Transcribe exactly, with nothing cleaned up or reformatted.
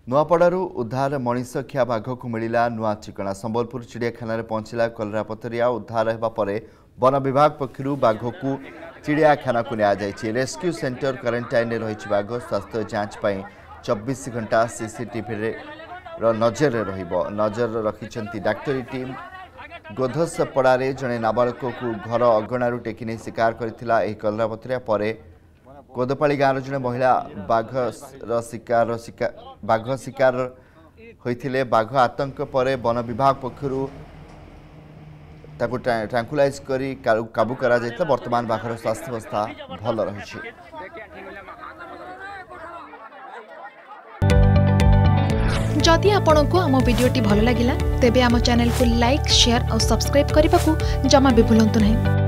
नुआपड़ारू उद्धार मनीषखिया बाघ को मिला नुआ ठिकना। संबलपुर चिड़ियाखाना पहुंचला कलरापतरिया। उद्धार होगा पर वन विभाग पक्षर बाघ को चिड़ियाखाना को नि रेस्क्यू सेंटर क्वारंटाइन रही बाघ। स्वास्थ्य जांच चौबीस घंटा सीसीटीवी नजर नजर रखिंट डाक्तरी टीम। गोधसपड़े जड़े नाबालक को घर अगणारू टेकी शिकार करथिला। कलरापतरिया पर कोदपाड़ी गाँव जड़े महिला बाघ शिकार बाघ शिकार होते बाघ आतंक पर वन विभाग पक्षर ट्रांकुलाइज करी काबू करा जायता। वर्तमान बाघर स्वास्थ्य अवस्था भल रही। जदि आपंक आम भिडी भल लगा तेब आम चैनल को लाइक शेयर और सब्सक्राइब करने को जमा भी भूलु नहीं।